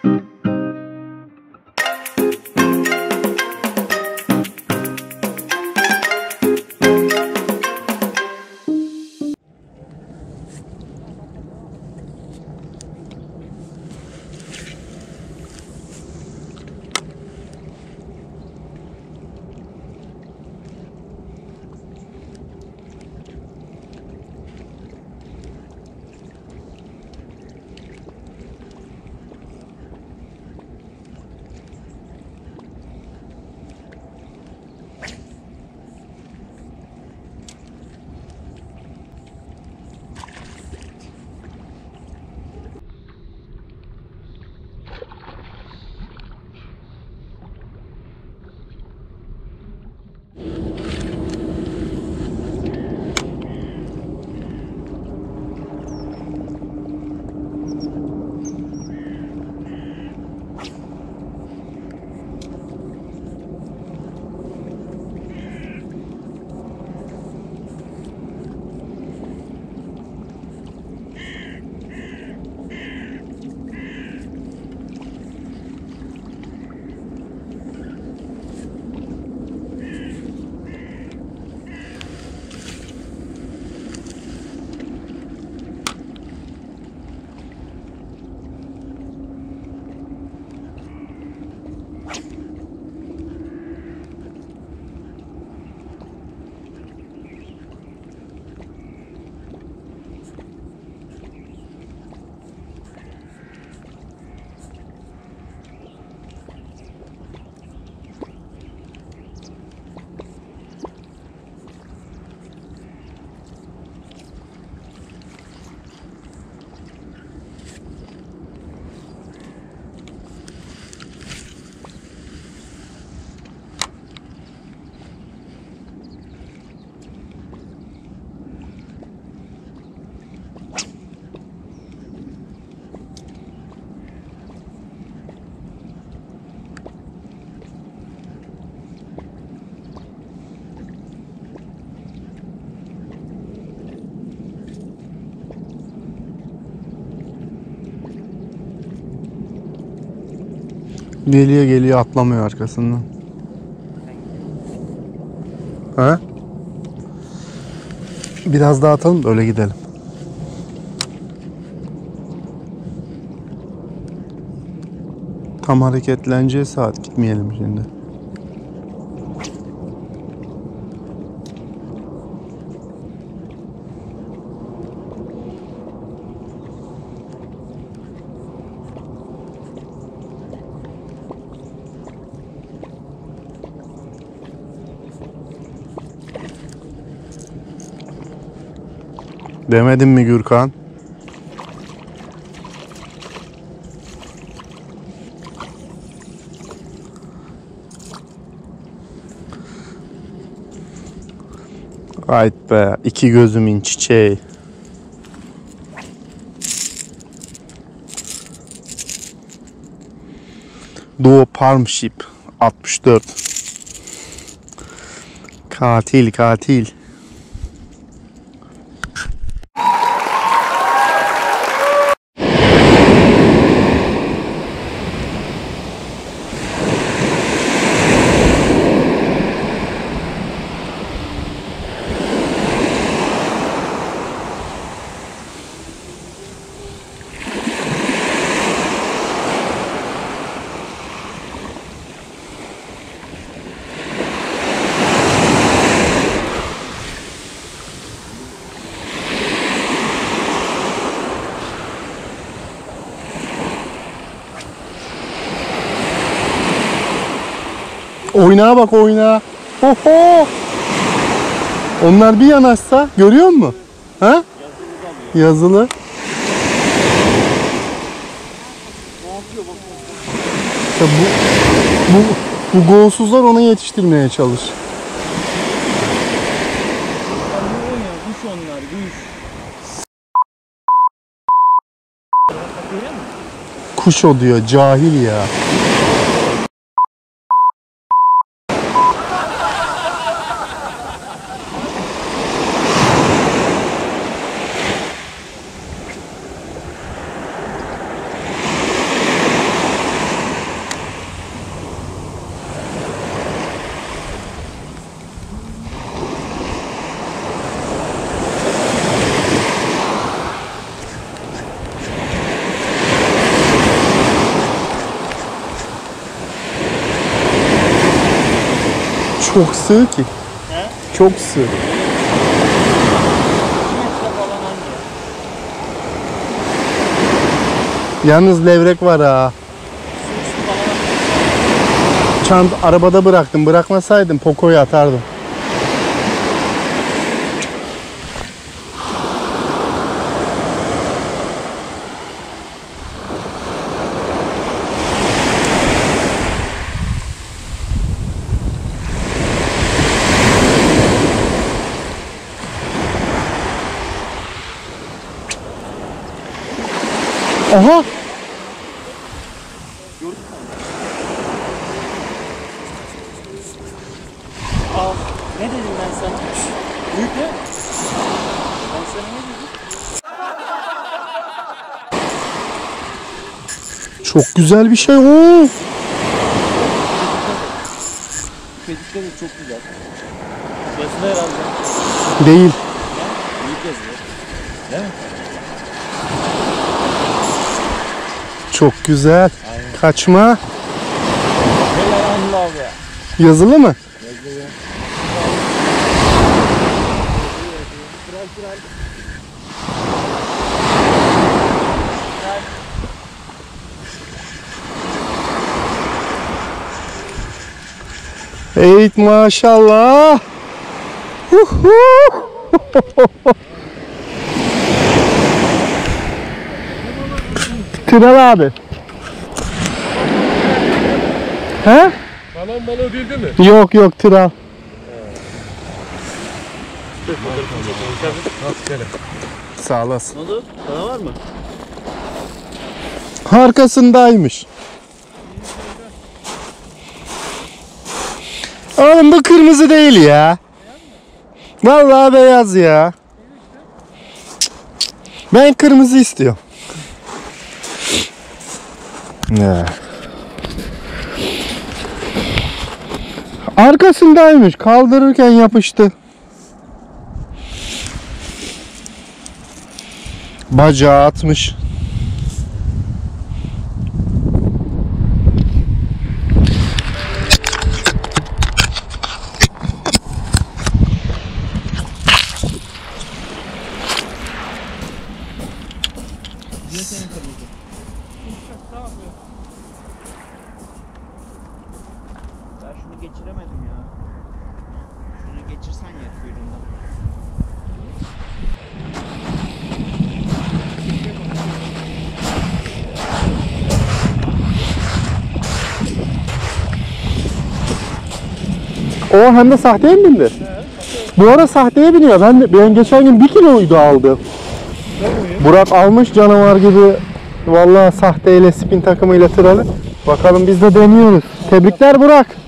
Geliyor geliyor, atlamıyor arkasından. He? Biraz daha atalım da öyle gidelim. Tam hareketleneceği saat, gitmeyelim şimdi. Demedim mi Gürkan? Hayt be, iki gözümün çiçeği. Doğu Partnership 64. Katil katil. Oynağa bak, oynağa. Oho! Onlar bir yanaşsa görüyor musun? Ha? Yazılı. İşte bu golsuzlar ona yetiştirmeye çalış. Kuş onlar, kuş. Kuş o diyor, cahil ya. çok sığ ki. He? Çok sığ. 2 metre falan anca. Yalnız levrek var ha. Su falan. Arabada bıraktım. Bırakmasaydım Poco'yu atardım. Aha! Al. Ne dedim ben sana? Büyük ne? Ben sana ne dedim? Çok güzel bir şey. Oo! Pedikleri çok güzel. Yazılı herhalde. Değil. Büyük yazılı. Değil mi? Çok güzel. Aynen. Kaçma. Helal Allah be. Yazılı mı? Yazılı. Kral kral. Eğit maşallah. Huhu. Kral abi. He? Balon balığı değil değil mi? Yok yok tral. Sağ olasın. Ne oldu? Sana var mı? Arkasındaymış. Oğlum bu kırmızı değil ya. Vallahi beyaz ya. Ben kırmızı istiyorum. Ne? Arkasındaymış. Kaldırırken yapıştı. Bacağı atmış. Niye senin kırmızı? Ben şunu geçiremedim ya. Şunu geçirsen ya kuyruğundan. O hem de sahteye mi bindi? Bu ara sahteye biniyor. Ben geçen gün 1 kiloydu aldı. Burak almış canavar gibi. Vallahi sahteyle spin takımıyla tıralı. Bakalım biz de deniyoruz. Tebrikler Burak.